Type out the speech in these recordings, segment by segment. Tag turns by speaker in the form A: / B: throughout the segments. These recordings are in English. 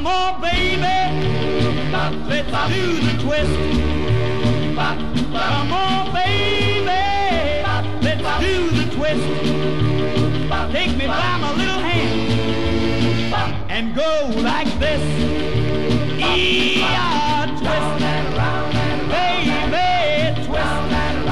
A: Come on, baby, let's do the twist. Come on, baby, let's do the twist. Take me by my little hand and go like this. E-R twist, baby, twist.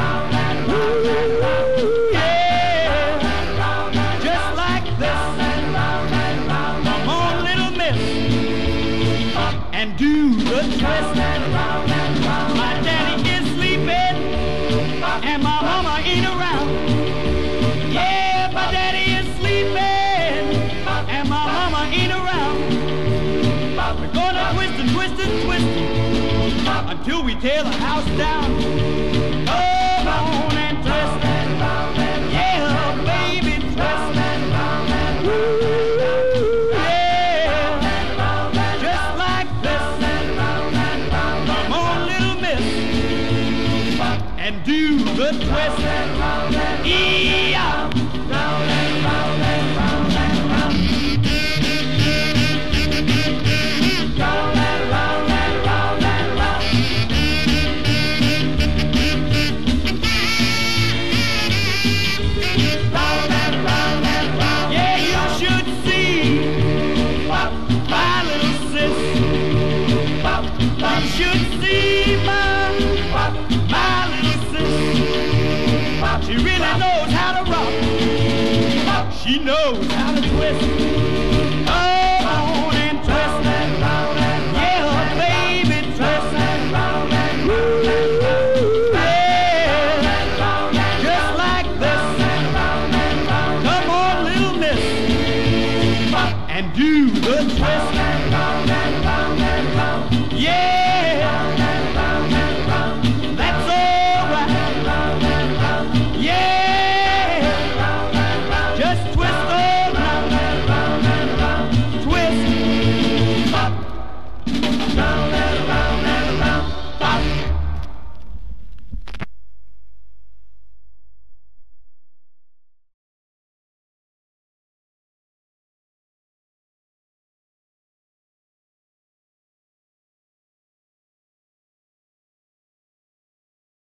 A: Yeah, just like this. Come on, little miss, and do the twist. My daddy is sleeping and my mama ain't around. Yeah, my daddy is sleeping and my mama ain't around. We're gonna twist and twist and twist until we tear the house down. Come on and twist. Yeah, baby, twist. Yeah, just like this. Come on, little miss, and do the twist. Yeah. You should see my little sis. She really knows how to rock. She knows how to twist. Come on and twist. Yeah, baby, twist. Yeah, just like this. Come on, little miss, and do the twist.